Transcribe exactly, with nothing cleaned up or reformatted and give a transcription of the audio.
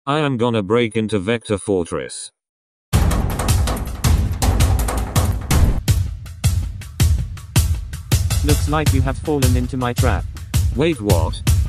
I am gonna break into Vector Fortress. Looks like you have fallen into my trap. Wait, what?